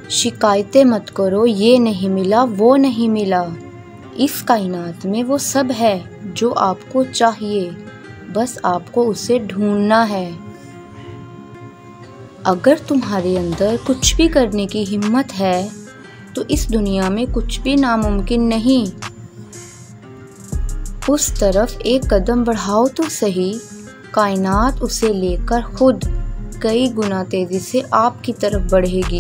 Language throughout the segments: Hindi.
शिकायतें मत करो, ये नहीं मिला वो नहीं मिला। इस कायनात में वो सब है जो आपको चाहिए, बस आपको उसे ढूंढना है। अगर तुम्हारे अंदर कुछ भी करने की हिम्मत है तो इस दुनिया में कुछ भी नामुमकिन नहीं। उस तरफ एक कदम बढ़ाओ तो सही, कायनात उसे लेकर खुद कई गुना तेजी से आपकी तरफ बढ़ेगी।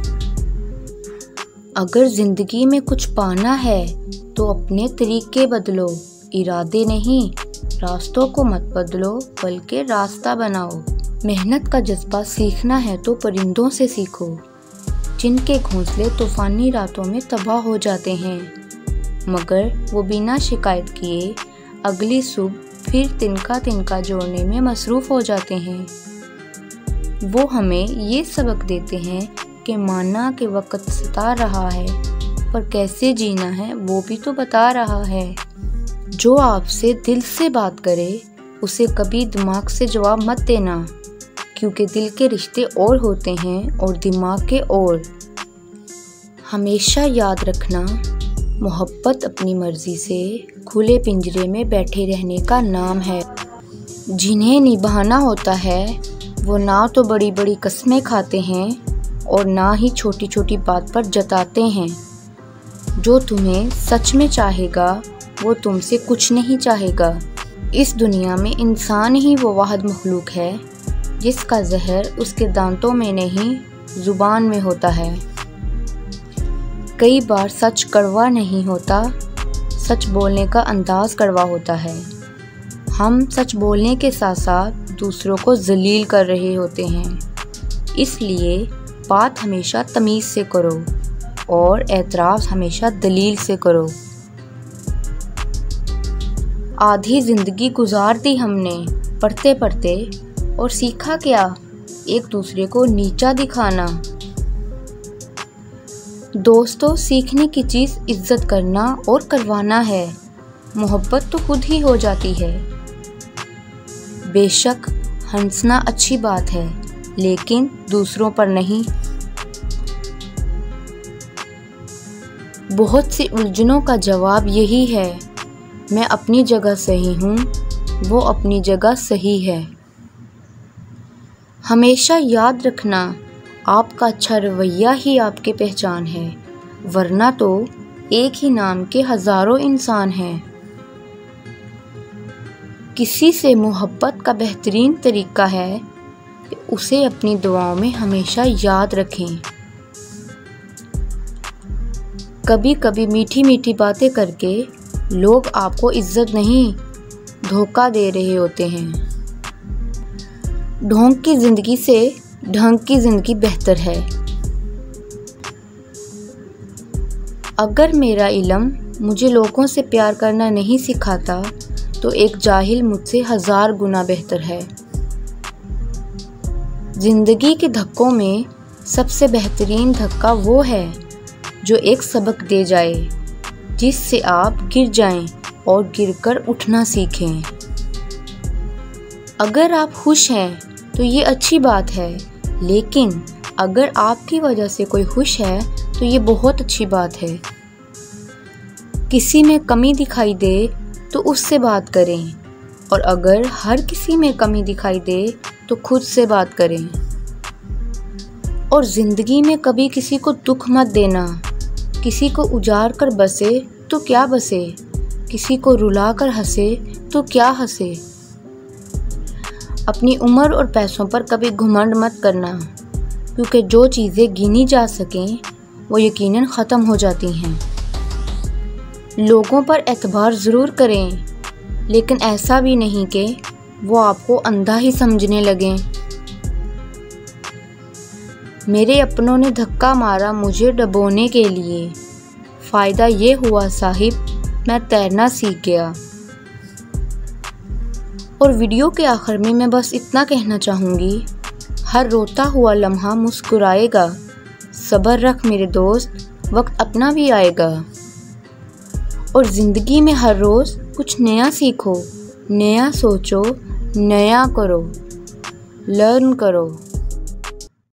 अगर जिंदगी में कुछ पाना है तो अपने तरीके बदलो, इरादे नहीं। रास्तों को मत बदलो बल्कि रास्ता बनाओ। मेहनत का जज्बा सीखना है तो परिंदों से सीखो, जिनके घोंसले तूफानी रातों में तबाह हो जाते हैं, मगर वो बिना शिकायत किए अगली सुबह फिर तिनका तिनका जोड़ने में मसरूफ़ हो जाते हैं। वो हमें ये सबक देते हैं कि माना कि वक्त सता रहा है, पर कैसे जीना है वो भी तो बता रहा है। जो आपसे दिल से बात करे उसे कभी दिमाग से जवाब मत देना, क्योंकि दिल के रिश्ते और होते हैं और दिमाग के और। हमेशा याद रखना, मोहब्बत अपनी मर्जी से खुले पिंजरे में बैठे रहने का नाम है। जिन्हें निभाना होता है वो ना तो बड़ी बड़ी कस्में खाते हैं और ना ही छोटी छोटी बात पर जताते हैं। जो तुम्हें सच में चाहेगा वो तुमसे कुछ नहीं चाहेगा। इस दुनिया में इंसान ही वो वाहिद मखलूक है जिसका जहर उसके दांतों में नहीं जुबान में होता है। कई बार सच कड़वा नहीं होता, सच बोलने का अंदाज कड़वा होता है। हम सच बोलने के साथ साथ दूसरों को जलील कर रहे होते हैं। इसलिए बात हमेशा तमीज़ से करो और एतराफ़ हमेशा दलील से करो। आधी ज़िंदगी गुजार दी हमने पढ़ते पढ़ते, और सीखा क्या? एक दूसरे को नीचा दिखाना। दोस्तों, सीखने की चीज़ इज्जत करना और करवाना है। मोहब्बत तो खुद ही हो जाती है। बेशक हंसना अच्छी बात है, लेकिन दूसरों पर नहीं। बहुत सी उलझनों का जवाब यही है, मैं अपनी जगह सही हूँ, वो अपनी जगह सही है। हमेशा याद रखना, आपका अच्छा रवैया ही आपकी पहचान है, वरना तो एक ही नाम के हज़ारों इंसान हैं। किसी से मोहब्बत का बेहतरीन तरीका है कि उसे अपनी दुआओं में हमेशा याद रखें। कभी कभी मीठी मीठी बातें करके लोग आपको इज्जत नहीं, धोखा दे रहे होते हैं। ढोंग की ज़िंदगी से ढंग की ज़िंदगी बेहतर है। अगर मेरा इल्म मुझे लोगों से प्यार करना नहीं सिखाता तो एक जाहिल मुझसे 1000 गुना बेहतर है। ज़िंदगी के धक्कों में सबसे बेहतरीन धक्का वो है जो एक सबक दे जाए, जिससे आप गिर जाएं और गिरकर उठना सीखें। अगर आप खुश हैं तो ये अच्छी बात है, लेकिन अगर आपकी वजह से कोई खुश है तो ये बहुत अच्छी बात है। किसी में कमी दिखाई दे तो उससे बात करें, और अगर हर किसी में कमी दिखाई दे तो खुद से बात करें। और ज़िंदगी में कभी किसी को दुख मत देना। किसी को उजाड़ कर बसे तो क्या बसे, किसी को रुला कर हंसे तो क्या हंसे। अपनी उम्र और पैसों पर कभी घमंड मत करना, क्योंकि जो चीज़ें गिनी जा सकें वो यकीनन ख़त्म हो जाती हैं। लोगों पर एतबार ज़रूर करें, लेकिन ऐसा भी नहीं कि वो आपको अंधा ही समझने लगें। मेरे अपनों ने धक्का मारा मुझे डुबोने के लिए, फ़ायदा ये हुआ साहिब मैं तैरना सीख गया। और वीडियो के आखिर में मैं बस इतना कहना चाहूँगी, हर रोता हुआ लम्हा मुस्कुराएगा, सब्र रख मेरे दोस्त, वक्त अपना भी आएगा। और ज़िंदगी में हर रोज़ कुछ नया सीखो, नया सोचो, नया करो, लर्न करो।